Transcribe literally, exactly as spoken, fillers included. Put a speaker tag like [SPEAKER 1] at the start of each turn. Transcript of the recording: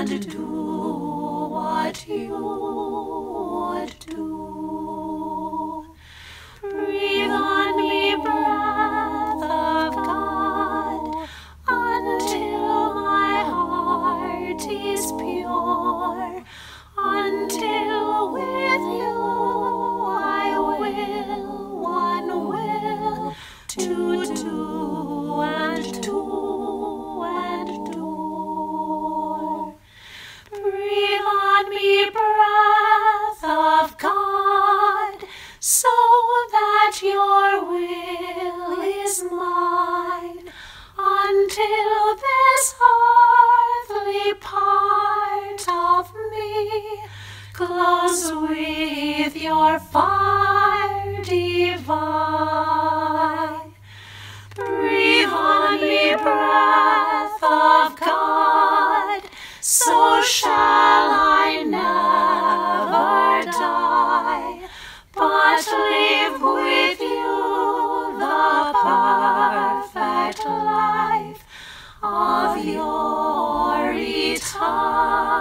[SPEAKER 1] and do what you would do. Breathe on me, breath of God, until my heart is pure, until with you I will, one will, to do and do and do. Breathe on me, breath of God, so that your will is mine, until this earthly part of me glows with your fire divine. Breathe on me, breath of God, so shall I never die, but live with you the perfect life of your eternity.